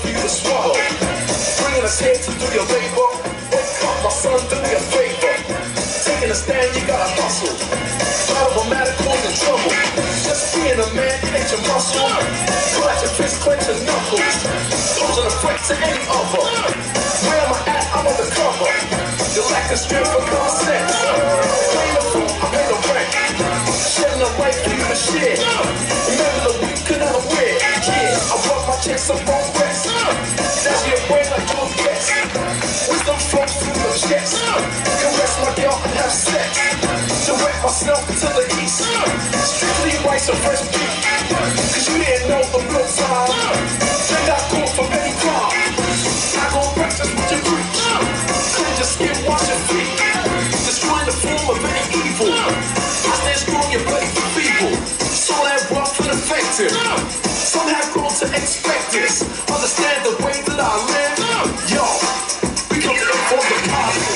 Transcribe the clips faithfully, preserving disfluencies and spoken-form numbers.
for you to swallow. Bringing us here to do your labor. Wake up, my son, do me a favor. Taking a stand, you gotta hustle. Problematic, causing trouble. Just being a man ain't your muscle. Clutch your fist, clench your knuckles. Posing a threat to any other. Where am I at? I'm on the cover. You lack the strength for common sense. Playing the fool, I pay the rent. Shedding the light for you to share. Remember the weak and unaware. Yeah, I rub my chest up on rest. That's your brain like your guess. Wisdom flows through your chest. Caress my girl and have sex. Direct myself to the east. Strictly rice and fresh beef. Cause you didn't know the real time. They got caught from any crime. I gon' practice what you preach. Cleanse your skin, wash your feet. Destroying the form of any evil. I stand strong, your bloody feeble. So that rough and effective. Some have grown to expect this. Understand the way that I live. Yo, we come to inform the positive.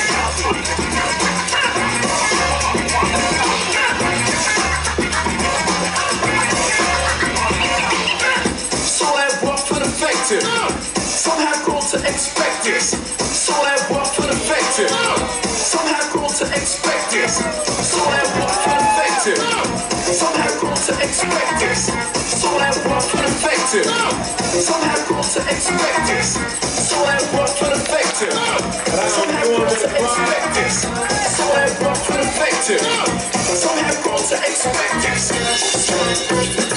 So that rough and effective. Some have grown to expect this. So that rough and effective. Some have grown to expect this. So that rough and effective. Some have grown to expect this. So that rough and effective. Some have grown to expect this. So that rough and effective. Some have grown to expect this. So that rough and effective. Some have grown to expect this.